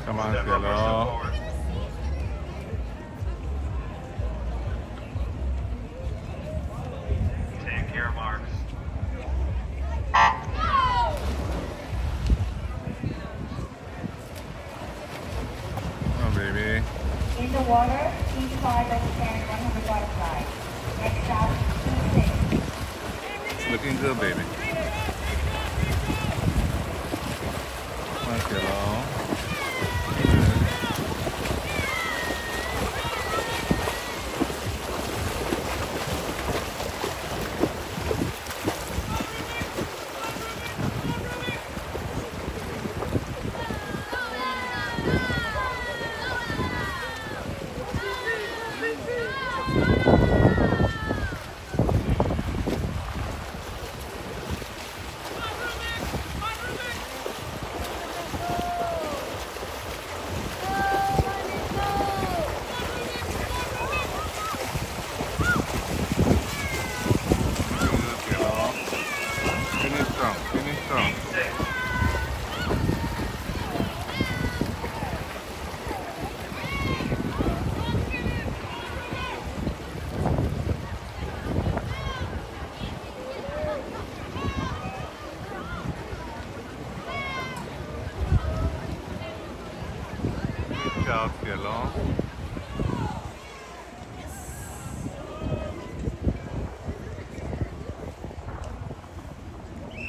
Come on, cielo. Take care, Marks. Oh, baby. In the water, please fly by the stand 100 butterfly. Next stop, It's looking good, baby. Come on, cielo. Finish strong, finish strong. Good job, cielo.